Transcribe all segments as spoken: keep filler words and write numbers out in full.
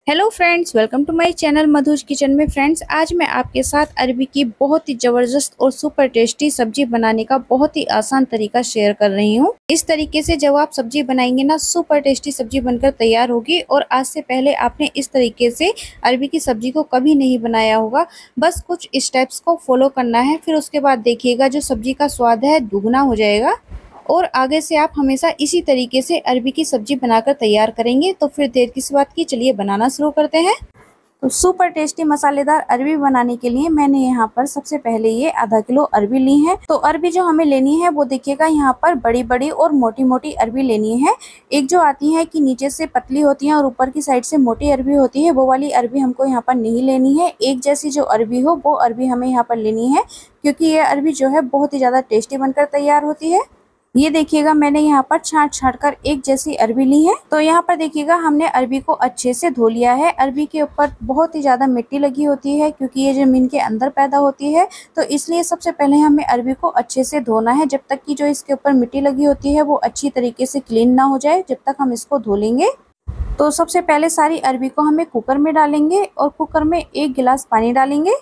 Hello friends, welcome to my channel Madhu's kitchen में। Friends, आज मैं आपके साथ अरबी की बहुत ही ज़बरदस्त और सुपर टेस्टी सब्जी बनाने का बहुत ही आसान तरीका शेयर कर रही हूँ। इस तरीके से जब आप सब्जी बनाएंगे ना, सुपर टेस्टी सब्जी बनकर तैयार होगी। और आज से पहले आपने इस तरीके से अरबी की सब्जी को कभी नहीं बनाया होगा। बस कुछ स्टेप्स को फॉलो करना है, फिर उसके बाद देखिएगा जो सब्जी का स्वाद है दुगना हो जाएगा। और आगे से आप हमेशा इसी तरीके से अरबी की सब्जी बनाकर तैयार करेंगे। तो फिर देर किस बात की, चलिए बनाना शुरू करते हैं। तो सुपर टेस्टी मसालेदार अरबी बनाने के लिए मैंने यहाँ पर सबसे पहले ये आधा किलो अरबी ली है। तो अरबी जो हमें लेनी है वो देखिएगा यहाँ पर बड़ी बड़ी और मोटी मोटी अरबी लेनी है। एक जो आती है कि नीचे से पतली होती है और ऊपर की साइड से मोटी अरबी होती है, वो वाली अरबी हमको यहाँ पर नहीं लेनी है। एक जैसी जो अरबी हो वो अरबी हमें यहाँ पर लेनी है, क्योंकि ये अरबी जो है बहुत ही ज्यादा टेस्टी बनकर तैयार होती है। ये देखिएगा मैंने यहाँ पर छांट छांट कर एक जैसी अरबी ली है। तो यहाँ पर देखिएगा हमने अरबी को अच्छे से धो लिया है। अरबी के ऊपर बहुत ही ज्यादा मिट्टी लगी होती है, क्योंकि ये जमीन के अंदर पैदा होती है। तो इसलिए सबसे पहले हमें अरबी को अच्छे से धोना है, जब तक कि जो इसके ऊपर मिट्टी लगी होती है वो अच्छी तरीके से क्लीन ना हो जाए, जब तक हम इसको धो लेंगे। तो सबसे पहले सारी अरबी को हमें कुकर में डालेंगे और कुकर में एक गिलास पानी डालेंगे।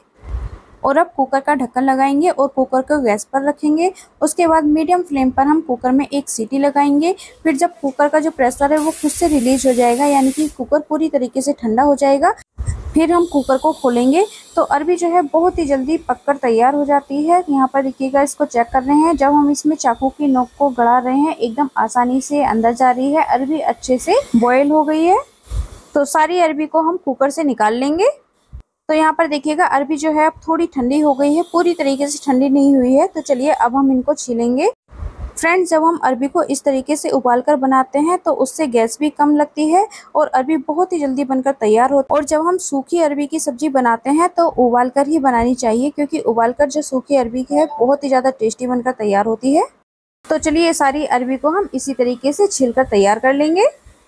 और अब कुकर का ढक्कन लगाएंगे और कुकर को गैस पर रखेंगे। उसके बाद मीडियम फ्लेम पर हम कुकर में एक सीटी लगाएंगे। फिर जब कुकर का जो प्रेशर है वो खुद से रिलीज हो जाएगा, यानी कि कुकर पूरी तरीके से ठंडा हो जाएगा, फिर हम कुकर को खोलेंगे। तो अरबी जो है बहुत ही जल्दी पककर तैयार हो जाती है। यहाँ पर देखिएगा, इसको चेक कर रहे हैं। जब हम इसमें चाकू की नोक को गड़ा रहे हैं, एकदम आसानी से अंदर जा रही है। अरबी अच्छे से बॉयल हो गई है। तो सारी अरबी को हम कुकर से निकाल लेंगे। तो यहाँ पर देखिएगा अरबी जो है अब थोड़ी ठंडी हो गई है, पूरी तरीके से ठंडी नहीं हुई है। तो चलिए अब हम इनको छीलेंगे। फ्रेंड्स, जब हम अरबी को इस तरीके से उबाल कर बनाते हैं तो उससे गैस भी कम लगती है और अरबी बहुत ही जल्दी बनकर तैयार होती है। और जब हम सूखी अरबी की सब्जी बनाते हैं तो उबाल कर ही बनानी चाहिए, क्योंकि उबाल कर जो सूखी अरबी है बहुत ही ज़्यादा टेस्टी बनकर तैयार होती है। तो चलिए सारी अरबी को हम इसी तरीके से छील कर तैयार कर लेंगे।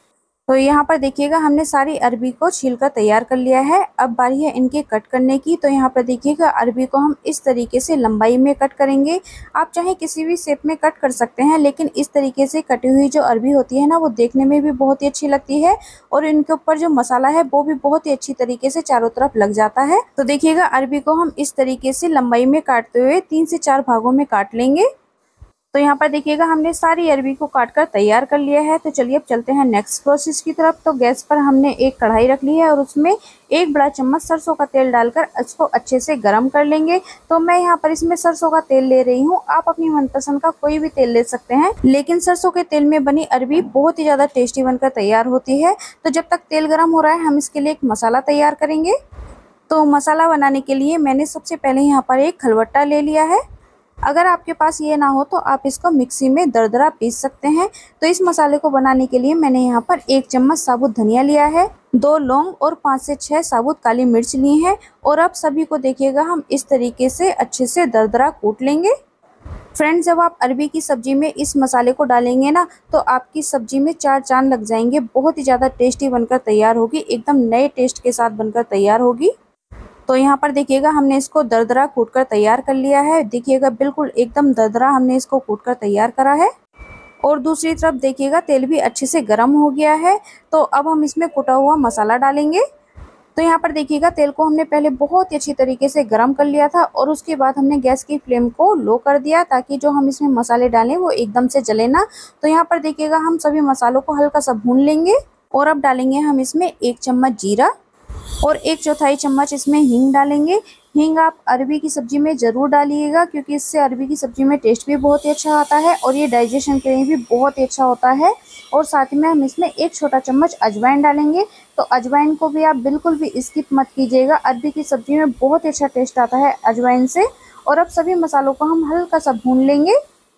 तो यहाँ पर देखिएगा हमने सारी अरबी को छीलकर तैयार कर लिया है। अब बारी है इनके कट करने की। तो यहाँ पर देखिएगा अरबी को हम इस तरीके से लंबाई में कट करेंगे। आप चाहे किसी भी शेप में कट कर सकते हैं, लेकिन इस तरीके से कटी हुई जो अरबी होती है ना, वो देखने में भी बहुत ही अच्छी लगती है और इनके ऊपर जो मसाला है वो भी बहुत ही अच्छी तरीके से चारों तरफ लग जाता है। तो देखिएगा अरबी को हम इस तरीके से लंबाई में काटते हुए तीन से चार भागों में काट लेंगे। तो यहाँ पर देखिएगा हमने सारी अरबी को काटकर तैयार कर लिया है। तो चलिए अब चलते हैं नेक्स्ट प्रोसेस की तरफ। तो गैस पर हमने एक कढ़ाई रख ली है और उसमें एक बड़ा चम्मच सरसों का तेल डालकर इसको अच्छे से गर्म कर लेंगे। तो मैं यहाँ पर इसमें सरसों का तेल ले रही हूँ। आप अपनी मनपसंद का कोई भी तेल ले सकते हैं, लेकिन सरसों के तेल में बनी अरबी बहुत ही ज्यादा टेस्टी बनकर तैयार होती है। तो जब तक तेल गर्म हो रहा है, हम इसके लिए एक मसाला तैयार करेंगे। तो मसाला बनाने के लिए मैंने सबसे पहले यहाँ पर एक खलबट्टा ले लिया है। अगर आपके पास ये ना हो तो आप इसको मिक्सी में दरदरा पीस सकते हैं। तो इस मसाले को बनाने के लिए मैंने यहाँ पर एक चम्मच साबुत धनिया लिया है, दो लौंग और पाँच से छह साबुत काली मिर्च ली हैं। और अब सभी को देखिएगा हम इस तरीके से अच्छे से दरदरा कूट लेंगे। फ्रेंड्स, जब आप अरबी की सब्जी में इस मसाले को डालेंगे ना, तो आपकी सब्जी में चार चांद लग जाएंगे। बहुत ही ज़्यादा टेस्टी बनकर तैयार होगी, एकदम नए टेस्ट के साथ बनकर तैयार होगी। तो यहाँ पर देखिएगा हमने इसको दरदरा कूटकर तैयार कर लिया है। देखिएगा बिल्कुल एकदम दरदरा हमने इसको कूटकर तैयार करा है। और दूसरी तरफ देखिएगा तेल भी अच्छे से गर्म हो गया है। तो अब हम इसमें कुटा हुआ मसाला डालेंगे। तो यहाँ पर देखिएगा तेल को हमने पहले बहुत ही अच्छी तरीके से गर्म कर लिया था और उसके बाद हमने गैस की फ्लेम को लो कर दिया, ताकि जो हम इसमें मसाले डालें वो एकदम से जले ना। तो यहाँ पर देखिएगा हम सभी मसालों को हल्का सा भून लेंगे। और अब डालेंगे हम इसमें एक चम्मच जीरा और एक चौथाई चम्मच इसमें हींग डालेंगे। हींग आप अरबी की सब्जी में ज़रूर डालिएगा, क्योंकि इससे अरबी की सब्जी में टेस्ट भी बहुत ही अच्छा आता है और ये डाइजेशन के लिए भी बहुत ही अच्छा होता है। और साथ ही में हम इसमें एक छोटा चम्मच अजवाइन डालेंगे। तो अजवाइन को भी आप बिल्कुल भी स्किप मत कीजिएगा, अरबी की सब्जी में बहुत ही अच्छा टेस्ट आता है अजवाइन से। और अब सभी मसालों को हम हल्का सा भून लेंगे।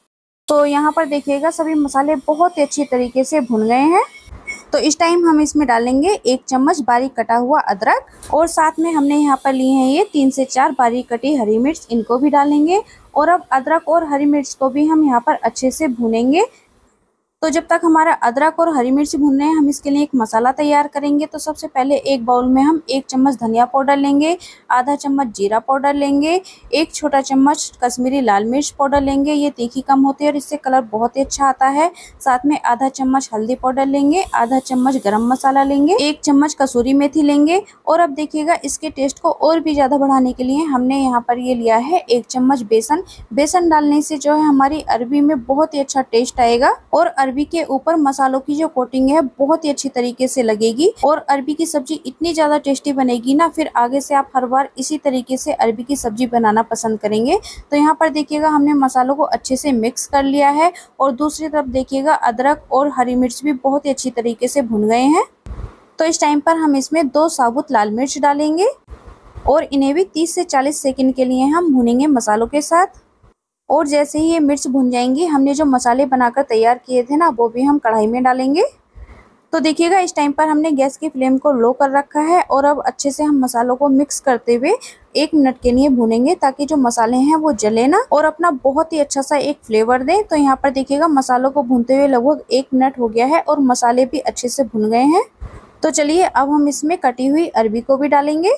तो यहाँ पर देखिएगा सभी मसाले बहुत ही अच्छी तरीके से भुन गए हैं। तो इस टाइम हम इसमें डालेंगे एक चम्मच बारीक कटा हुआ अदरक और साथ में हमने यहाँ पर लिए हैं ये तीन से चार बारीक कटी हरी मिर्च, इनको भी डालेंगे। और अब अदरक और हरी मिर्च को भी हम यहाँ पर अच्छे से भूनेंगे। तो जब तक हमारा अदरक और हरी मिर्च भून रहे हैं, हम इसके लिए एक मसाला तैयार करेंगे। तो सबसे पहले एक बाउल में हम एक चम्मच धनिया पाउडर लेंगे, आधा चम्मच जीरा पाउडर लेंगे, एक छोटा चम्मच कश्मीरी लाल मिर्च पाउडर लेंगे। ये तीखी कम होती है और इससे कलर बहुत ही अच्छा आता है। साथ में आधा चम्मच हल्दी पाउडर लेंगे, आधा चम्मच गरम मसाला लेंगे, एक चम्मच कसूरी मेथी लेंगे। और अब देखिएगा, इसके टेस्ट को और भी ज़्यादा बढ़ाने के लिए हमने यहाँ पर ये लिया है एक चम्मच बेसन। बेसन डालने से जो है हमारी अरबी में बहुत ही अच्छा टेस्ट आएगा और अरबी के ऊपर मसालों की जो कोटिंग है बहुत ही अच्छी तरीके से लगेगी और अरबी की सब्जी इतनी ज्यादा टेस्टी बनेगी ना, फिर आगे से आप हर बार इसी तरीके से अरबी की सब्जी बनाना पसंद करेंगे। तो यहाँ पर देखिएगा, हमने मसालों को अच्छे से मिक्स कर लिया है और दूसरी तरफ देखिएगा अदरक और हरी मिर्च भी बहुत ही अच्छी तरीके से भुन गए हैं। तो इस टाइम पर हम इसमें दो साबुत लाल मिर्च डालेंगे और इन्हें भी तीस से चालीस सेकंड के लिए हम भुनेंगे मसालों के साथ। और जैसे ही ये मिर्च भुन जाएंगी, हमने जो मसाले बनाकर तैयार किए थे ना, वो भी हम कढ़ाई में डालेंगे। तो देखिएगा, इस टाइम पर हमने गैस की फ्लेम को लो कर रखा है और अब अच्छे से हम मसालों को मिक्स करते हुए एक मिनट के लिए भूनेंगे ताकि जो मसाले हैं वो जले ना और अपना बहुत ही अच्छा सा एक फ्लेवर दें। तो यहाँ पर देखिएगा, मसालों को भूनते हुए लगभग एक मिनट हो गया है और मसाले भी अच्छे से भुन गए हैं। तो चलिए, अब हम इसमें कटी हुई अरबी को भी डालेंगे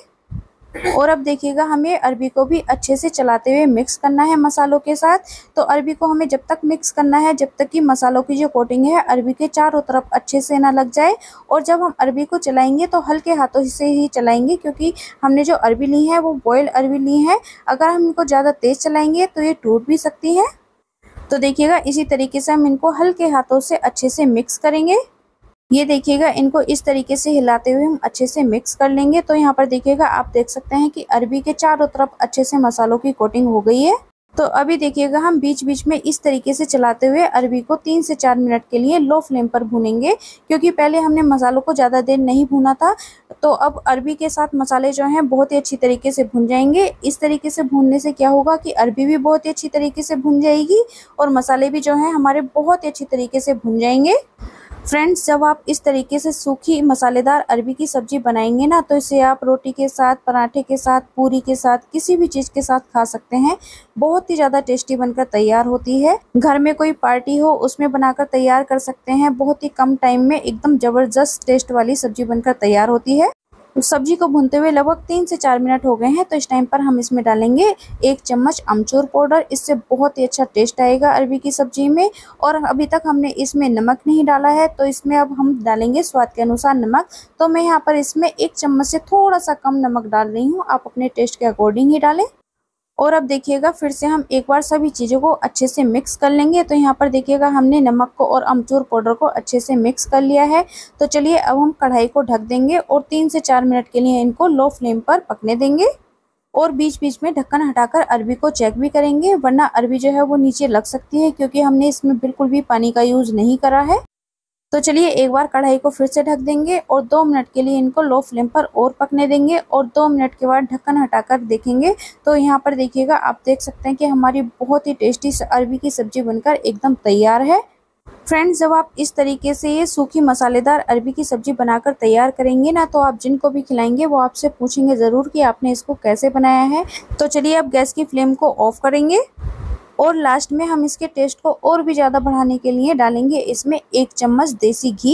और अब देखिएगा, हमें अरबी को भी अच्छे से चलाते हुए मिक्स करना है मसालों के साथ। तो अरबी को हमें जब तक मिक्स करना है जब तक कि मसालों की जो कोटिंग है अरबी के चारों तरफ अच्छे से ना लग जाए। और जब हम अरबी को चलाएंगे तो हल्के हाथों से ही चलाएंगे, क्योंकि हमने जो अरबी ली है वो बॉयल अरबी ली है। अगर हम इनको ज़्यादा तेज़ चलाएंगे तो ये टूट भी सकती है। तो देखिएगा, इसी तरीके से हम इनको हल्के हाथों से अच्छे से मिक्स करेंगे। ये देखिएगा, इनको इस तरीके से हिलाते हुए हम अच्छे से मिक्स कर लेंगे। तो यहाँ पर देखिएगा, आप देख सकते हैं कि अरबी के चारों तरफ अच्छे से मसालों की कोटिंग हो गई है। तो अभी देखिएगा, हम बीच बीच में इस तरीके से चलाते हुए अरबी को तीन से चार मिनट के लिए लो फ्लेम पर भूनेंगे, क्योंकि पहले हमने मसालों को ज़्यादा देर नहीं भूना था। तो अब अरबी के साथ मसाले जो हैं बहुत ही अच्छी तरीके से भुन जाएंगे। इस तरीके से भूनने से क्या होगा कि अरबी भी बहुत ही अच्छी तरीके से भुन जाएगी और मसाले भी जो हैं हमारे बहुत ही अच्छी तरीके से भुन जाएंगे। फ्रेंड्स, जब आप इस तरीके से सूखी मसालेदार अरबी की सब्जी बनाएंगे ना, तो इसे आप रोटी के साथ, पराठे के साथ, पूरी के साथ, किसी भी चीज़ के साथ खा सकते हैं। बहुत ही ज़्यादा टेस्टी बनकर तैयार होती है। घर में कोई पार्टी हो उसमें बनाकर तैयार कर सकते हैं। बहुत ही कम टाइम में एकदम ज़बरदस्त टेस्ट वाली सब्जी बनकर तैयार होती है। तो सब्जी को भूनते हुए लगभग तीन से चार मिनट हो गए हैं। तो इस टाइम पर हम इसमें डालेंगे एक चम्मच अमचूर पाउडर। इससे बहुत ही अच्छा टेस्ट आएगा अरबी की सब्जी में। और अभी तक हमने इसमें नमक नहीं डाला है, तो इसमें अब हम डालेंगे स्वाद के अनुसार नमक। तो मैं यहाँ पर इसमें एक चम्मच से थोड़ा सा कम नमक डाल रही हूँ, आप अपने टेस्ट के अकॉर्डिंग ही डालें। और अब देखिएगा, फिर से हम एक बार सभी चीज़ों को अच्छे से मिक्स कर लेंगे। तो यहाँ पर देखिएगा, हमने नमक को और अमचूर पाउडर को अच्छे से मिक्स कर लिया है। तो चलिए, अब हम कढ़ाई को ढक देंगे और तीन से चार मिनट के लिए इनको लो फ्लेम पर पकने देंगे। और बीच बीच में ढक्कन हटाकर अरबी को चेक भी करेंगे, वरना अरबी जो है वो नीचे लग सकती है, क्योंकि हमने इसमें बिल्कुल भी पानी का यूज़ नहीं करा है। तो चलिए, एक बार कढ़ाई को फिर से ढक देंगे और दो मिनट के लिए इनको लो फ्लेम पर और पकने देंगे। और दो मिनट के बाद ढक्कन हटाकर देखेंगे तो यहाँ पर देखिएगा, आप देख सकते हैं कि हमारी बहुत ही टेस्टी अरबी की सब्जी बनकर एकदम तैयार है। फ्रेंड्स, जब आप इस तरीके से ये सूखी मसालेदार अरबी की सब्जी बनाकर तैयार करेंगे ना, तो आप जिनको भी खिलाएंगे वो आपसे पूछेंगे ज़रूर कि आपने इसको कैसे बनाया है। तो चलिए, अब गैस की फ्लेम को ऑफ करेंगे और लास्ट में हम इसके टेस्ट को और भी ज़्यादा बढ़ाने के लिए डालेंगे इसमें एक चम्मच देसी घी।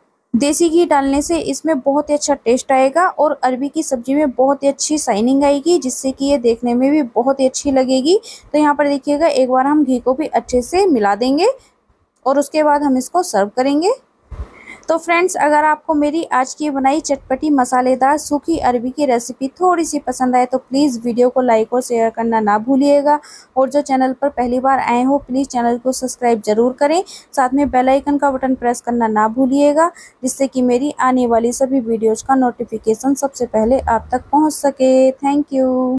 देसी घी डालने से इसमें बहुत ही अच्छा टेस्ट आएगा और अरबी की सब्जी में बहुत ही अच्छी शाइनिंग आएगी, जिससे कि ये देखने में भी बहुत ही अच्छी लगेगी। तो यहाँ पर देखिएगा, एक बार हम घी को भी अच्छे से मिला देंगे और उसके बाद हम इसको सर्व करेंगे। तो फ्रेंड्स, अगर आपको मेरी आज की बनाई चटपटी मसालेदार सूखी अरबी की रेसिपी थोड़ी सी पसंद आए तो प्लीज़ वीडियो को लाइक और शेयर करना ना भूलिएगा। और जो चैनल पर पहली बार आए हो, प्लीज़ चैनल को सब्सक्राइब ज़रूर करें। साथ में बेल आइकन का बटन प्रेस करना ना भूलिएगा, जिससे कि मेरी आने वाली सभी वीडियोज़ का नोटिफिकेशन सबसे पहले आप तक पहुँच सके। Thank you.